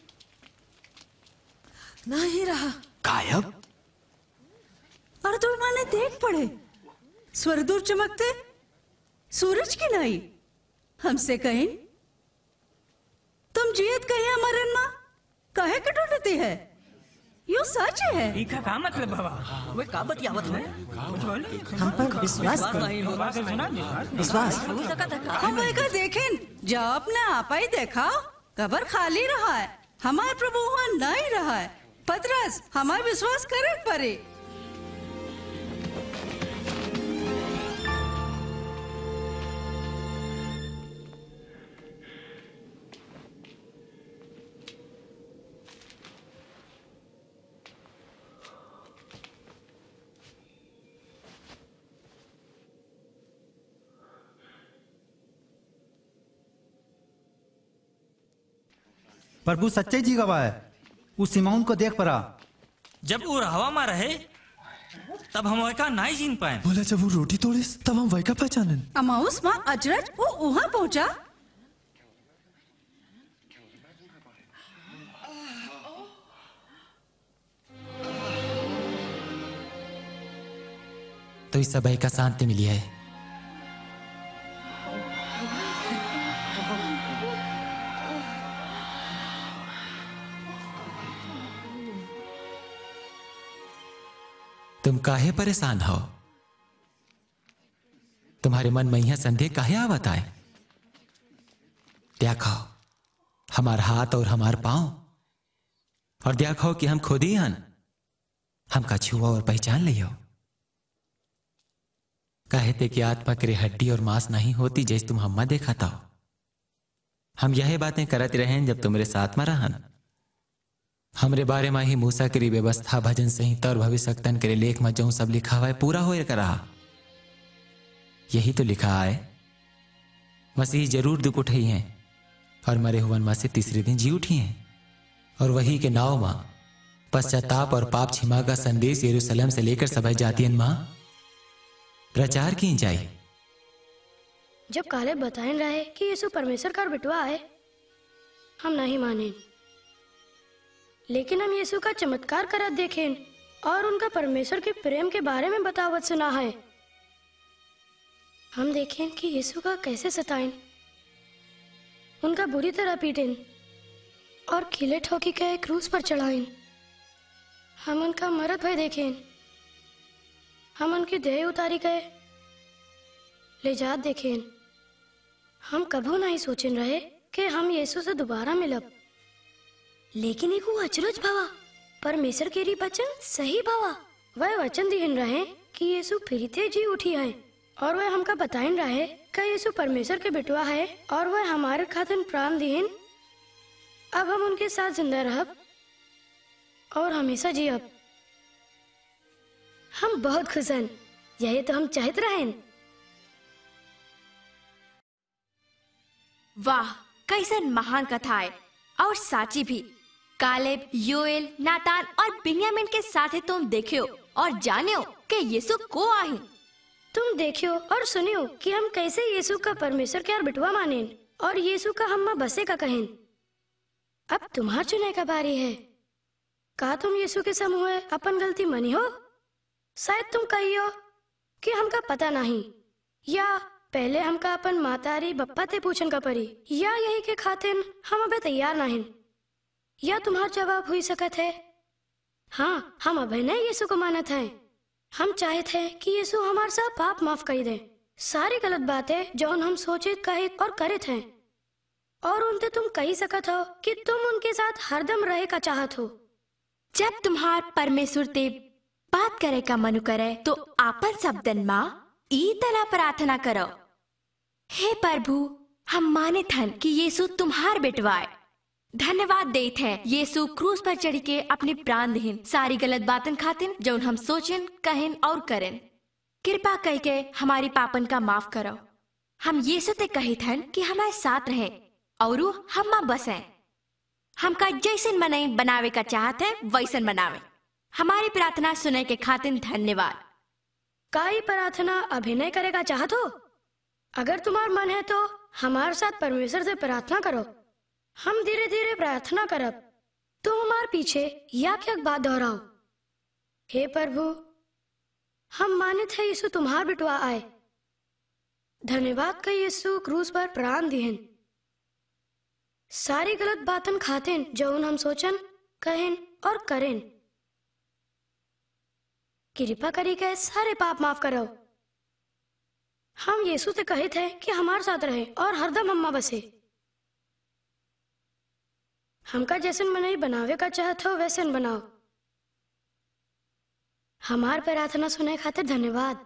नहीं रहा, गायब। और तुम माने देख पड़े स्वर्गदूत चमकते, सूरज की नहीं। हमसे कहीं तुम जियत कहीं मरन मां कहे के ढूंढती है? यो सच है। इका का मतलब बाबा? वे का बतियावत है? कुछ बोल। हम पर विश्वास कर। विश्वास हम एका देखें जब अपने आपा ही देखा कबर खाली रहा है, हमारे प्रभु वहाँ नहीं रहा है। पतरस हमारे विश्वास करे परे। प्रभु सच्चे जी गवाह है, उस सिमौन को देख पड़ा। जब वो हवा में रहे तब हम वैका नहीं जीन पाए। बोला जब वो रोटी तोड़िस तब हम वैका पहचानन। अमाउस माँ अजरज वो वहाँ पहुँचा। तो इस सभी का शांति मिली है। तुम काहे परेशान हो? तुम्हारे मन में यह संदेह काहे आवत आए? देखो हमार हाथ और हमार पांव, और देखो कि हम खुद ही हन। हमका छुआ और पहचान लियो। कहते कि आत्मा के हड्डी और मांस नहीं होती जैसे तुम हम्मा देखा था। हम यही बातें करते रहे जब तुम्हारे साथ में रहन। हमरे बारे में ही मूसा की व्यवस्था, भजन संहिता और भविष्यवक्तन के लेख में जो सब लिखा हुआ है पूरा हो रहा। यही तो लिखा है, मसीह जरूर दुख उठे हैं और मरे हुए में से तीसरे दिन जी उठी हैं, और वही के नाव में पश्चाताप और पाप क्षमा का संदेश यरूशलेम से लेकर सभी जातियन में प्रचार की जाए। जब काले बताए रहे कि यीशु परमेश्वर का बिटवा है, हम नहीं माने, लेकिन हम यीशु का चमत्कार करत देखें और उनका परमेश्वर के प्रेम के बारे में बतावत सुना है। हम देखें कि यीशु का कैसे सताएं, उनका बुरी तरह पीटें और खिले ठोकी के क्रूस पर चढ़ाएं। हम उनका मरत भय देखें, हम उनकी देह उतारी गए ले जात देखें। हम कभू नहीं सोचें रहे कि हम यीशु से दोबारा मिलब, लेकिन एक वो अचरज भावा परमेश्वर के वचन सही भावा। वह वचन दिहन रहे कि यीशु फिर थे जी उठी है, और वह हमका बताइन रहे कि यीशु परमेश्वर के बेटवा है और वह हमारे खातिर प्राण दिहन। अब हम उनके साथ जिंदा रहब और हमेशा जियब। हम बहुत खुश हैं, यही तो हम चाहते रहें। वाह, कैसन महान कथा है और साची भी। कालेब, योएल, नातान और बिन्यामीन के साथ ही तुम देखियो और जानियो कि यीशु को आई। तुम देखियो और सुनियो कि हम कैसे यीशु का परमेश्वर के बिटवा माने और यीशु का हम बसे का कहें। अब तुम्हार चुने का बारी है। का तुम यीशु के समूह अपन गलती मनी हो? शायद तुम कहियो कि हमका पता नहीं, या पहले हमका अपन मातारी बप्पा ते पूछन का परी, या यही के खातिर हम अबे तैयार नहीं। या तुम्हार जवाब हुई सकत है, हाँ हम अभी नहीं यीशु को मानत हैं। हम चाहते हैं कि यीशु हमारे सब पाप माफ कर दे, सारी गलत बातें जो हम सोचे कहे और करे थे, और उनसे तुम कही सकत हो कि तुम उनके साथ हरदम रहे का चाहत हो। जब तुम्हार परमेश्वर ते बात करे का मनु करे तो आपन शब्दन माँ ई तना प्रार्थना करो, हे प्रभु हम माने थन कि यीशु तुम्हार बेटवाए। धन्यवाद देते हैं यीशु क्रूस पर चढ़ के अपने प्राण दिहिन सारी गलत बातन खातिन जो हम सोचें कहें और करें। कृपा कह के हमारी पापन का माफ करो। हम यीशु ते कही थन कि हमारे साथ रहे और हम बसे। हमका जैसन मनाई बनावे का चाहत है वैसन बनावे। हमारी प्रार्थना सुने के खातिर धन्यवाद। काई प्रार्थना अभिनय करेगा चाहत हो? अगर तुम्हार मन है तो हमारे साथ परमेश्वर से प्रार्थना करो। हम धीरे धीरे प्रार्थना करब, तुम हमारे पीछे या क्या बात दोहराओ। हे प्रभु, हम मानित है यीशु तुम्हार बिटवा आए। धन्यवाद का यीशु क्रूस पर प्राण दिहन सारी गलत बातन खातिन जो हम सोचन कहें और करें। कृपा करी के सारे पाप माफ करो। हम यीशु से कहे थे कि हमारे साथ रहे और हरदम हम्मा बसे। हमका जैसन मनई बनावे का चाहत हो वैसन बनाओ। हमार प्रार्थना सुने खातिर धन्यवाद।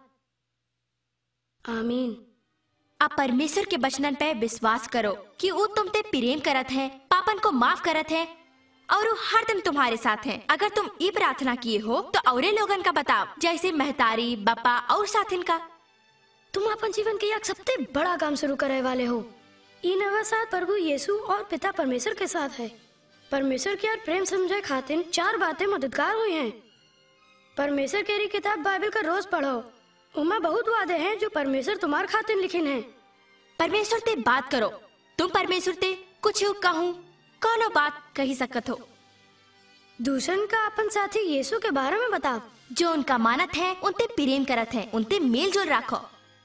आमीन। आप परमेश्वर के वचनन पे विश्वास करो कि वो तुमते प्रेम करत है, पापन को माफ करत है और वो हरदम तुम्हारे साथ है। अगर तुम ये प्रार्थना किए हो तो औरे लोगन का बताओ, जैसे महतारी, बापा और साथिन का। तुम अपन जीवन के एक सबसे बड़ा काम शुरू करे वाले हो। ई नवा साथ प्रभु यीशु और पिता परमेश्वर के साथ है। परमेश्वर की और प्रेम समझे खातिर 4 बातें मददगार हुई हैं। परमेश्वर की किताब बाइबल का रोज पढ़ो। उमा बहुत वादे हैं जो परमेश्वर तुम्हारे खातिर लिखिन है। परमेश्वर ते बात करो। तुम परमेश्वर ते कुछ कहूँ कोनो बात कही सकत हो। दूसरन का अपन साथी यीशु के बारे में बताओ। जो उनका मानत है उनते प्रेम करत है, उनते मेल जोल रखो।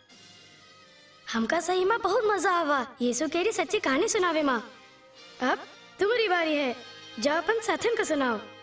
हमका सही में बहुत मजा आवा यीशु केरी सच्ची कहानी सुनावे माँ। अब तुम्हारी बारी है, जाओ अपन साथिन को सुनाओ।